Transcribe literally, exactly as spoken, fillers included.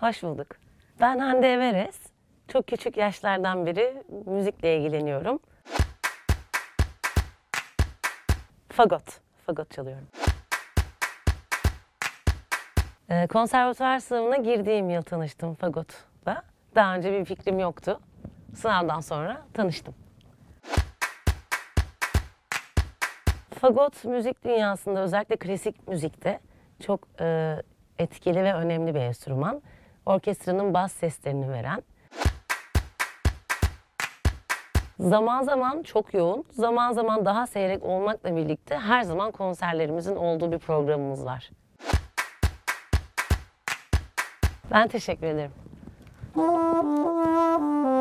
Hoş bulduk. Ben Hande Everes. Çok küçük yaşlardan beri müzikle ilgileniyorum. Fagot. Fagot çalıyorum. Ee, konservatuvar sınavına girdiğim yıl tanıştım fagotla. Daha önce bir fikrim yoktu. Sınavdan sonra tanıştım. Fagot müzik dünyasında, özellikle klasik müzikte çok e, etkili ve önemli bir enstrüman. Orkestranın bas seslerini veren. Zaman zaman çok yoğun, zaman zaman daha seyrek olmakla birlikte her zaman konserlerimizin olduğu bir programımız var. Ben teşekkür ederim.